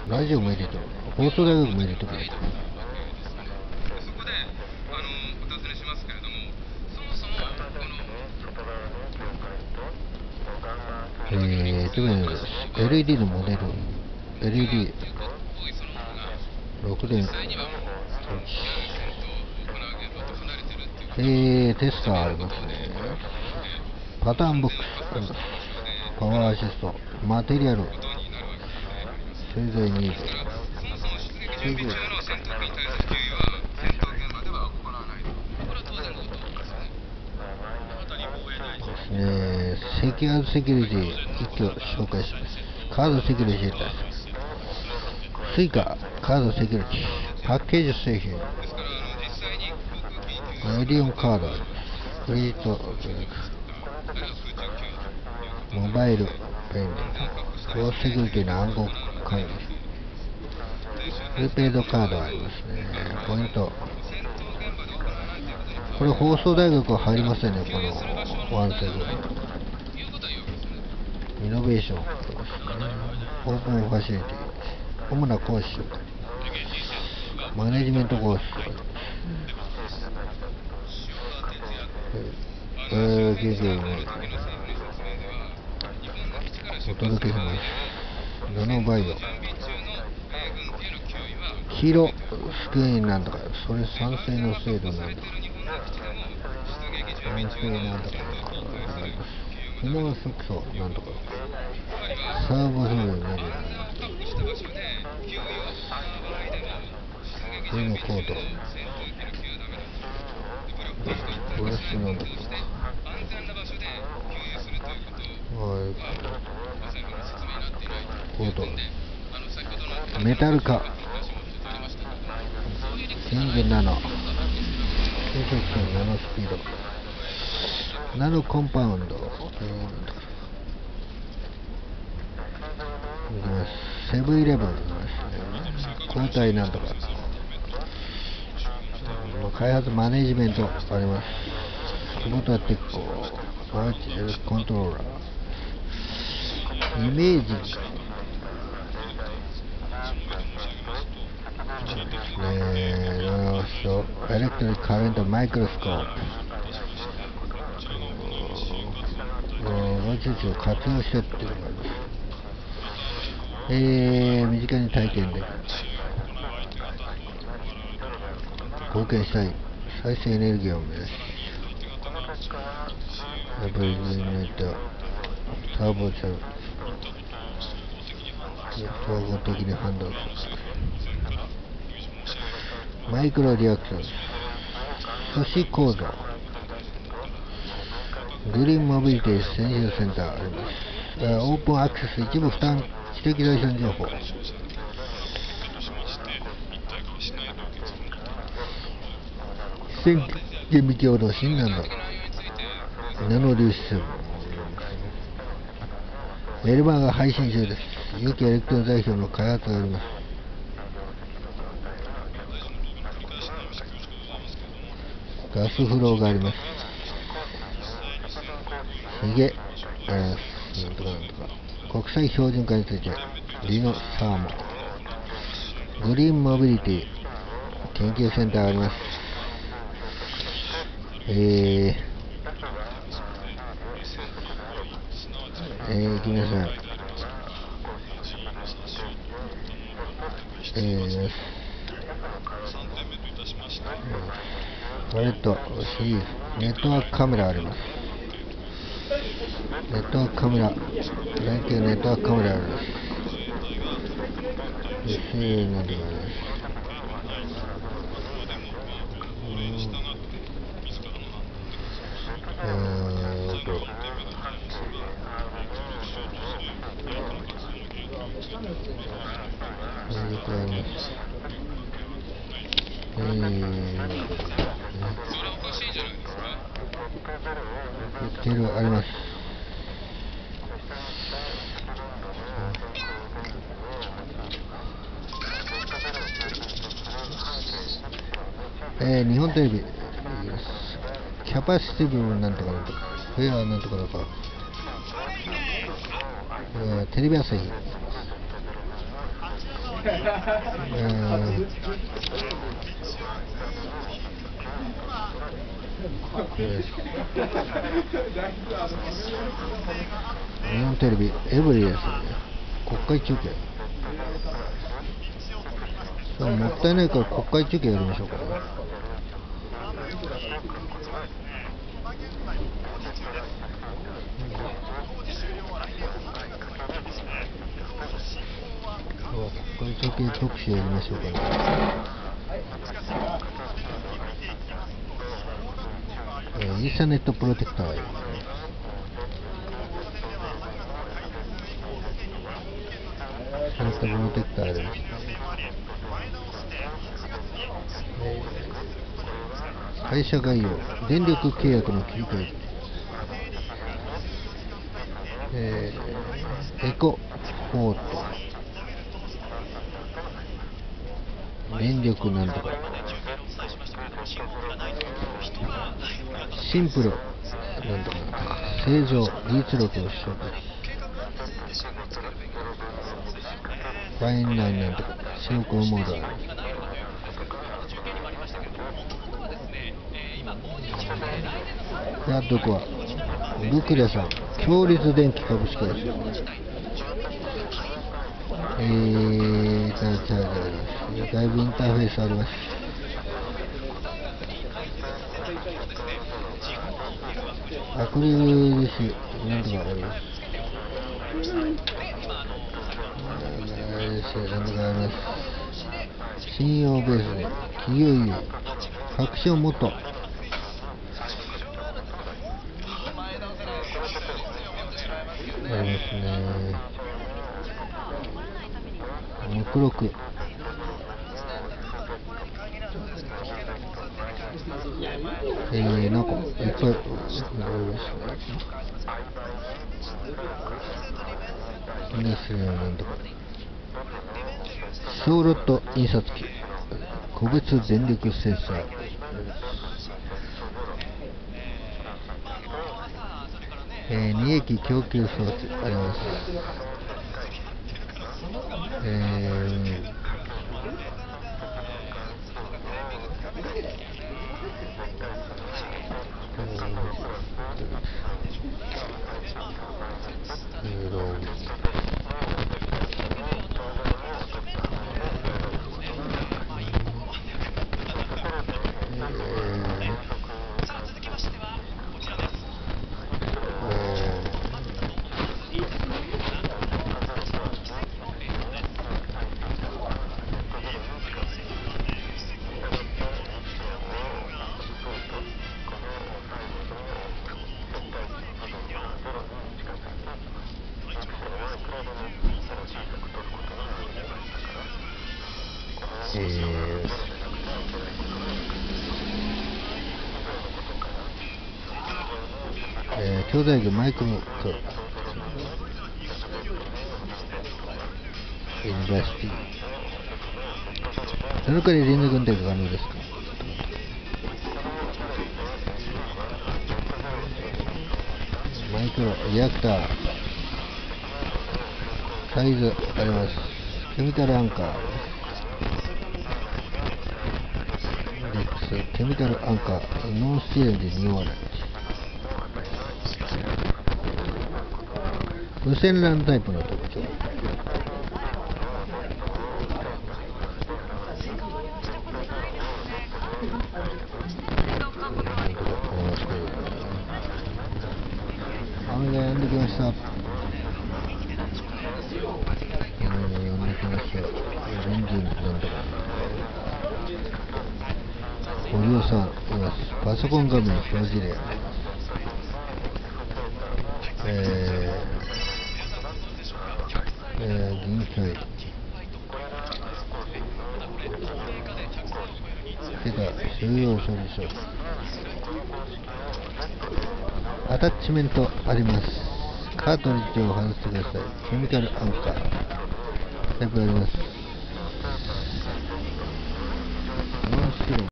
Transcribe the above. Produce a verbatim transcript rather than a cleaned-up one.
ラジオも入れてる。放送大学も入れてくれる。えーとね、エルイーディー のモデル、エルイーディーろくでん、えー、テスターありますね。パターンボックスあります。パワーアシスト、マテリアル、製材ニーズ、製材ですね。セキュアセキュリティ一挙紹介します。カードセキュリティです。スイカカードセキュリティ、パッケージ製品、エディオンカード、クレジットモバイルペンギン、高セキュリティの暗号管理、プリペイドカードありますね。ポイント、これ放送大学は入りませんね。このワンセグイノベーション、オープンファシリティ、主な講師、マネジメントコース、えー、経験をお届けします。ナノバイオ、黄色スクリーンなんとか、それ酸性の精度なんとか、酸性なんとか、不毛色素なんとか、サーボフルメディア、これのコート、ブラシなんとか、コート、メタル化、人間ナノ、金属線ナノスピード、ナノコンパウンド、セブンイレブン、抗体なんとか、開発マネジメントあります。クボタテッコ、バーチャルコントローラー、イメージング、えー、エレクトリックカレントマイクロスコープ、技術を活用してっていうのがあります。えー、身近に体験で貢献したい再生エネルギーを目指し、やっぱりネットターボチャル総合的に判断するマイクロリアクション、素子構造、グリーンモビリティ専修センターあります。オープンアクセス一部負担知的財産情報、非顕微鏡の新ナノナノ粒子線、メルマガが配信中です。有機エレクトロン代表の開発があります。ガスフローがあります。ヒゲ、えー、なんとかなんとか、国際標準化についてリノサーモ、グリーンモビリティ研究センターがあります。えー、えー、きなさん、えー、ワレットシリーズ、ネットワークカメラあります。ネットワークカメラ、連携ネットワークカメラあります。えー、なんていうかね、えーと、えーと、あります。えー、テールあります。えー、日本テレビ、キャパシティブなんとかなんとか、フェアなんとかだか、えー、テレビ朝日、 えーえー日本テレビエブリですね。国会中継。そうもったいないから国会中継やりましょうかね。国会中継特集やりましょうかね。えー、イーサネットプロテクターがいる。イーサネットプロテクターが出ました。えー、会社概要、電力契約の切り替え、えー、エコフォート、電力なんとか、シンプルなんとかなんとか、正常、技術力を取得、ファインラインなんとか、白黒モードある。やっとこはルクレさん、強立電機株式会社、えー、だいぶインターフェースあります。アクリル樹脂なんとかあります。なんとかあります。信用ベースで企業優位、確証もっとありますね。目録、えー、なんかいっぱいありますね。ですね、なんとか小ロット印刷機、個別電力センサー、えー、二液供給装置あります。えーえーえー、兄弟魚マイクロとインダスティその代わり連続運転が可能ですか。マイクロリアクターサイズあります。ケミカルアンカーレックスケミカルアンカーノンスチレンでに割れ無線 ラン タイプの特徴、雨が止んできました。雨が止んできました。エンジンなんとか堀尾さんいます。パソコン画面表示例えー、えー、銀塊手が収容処理書アタッチメントあります。カートリッジを外してください。ケミカルアンカータイプあります。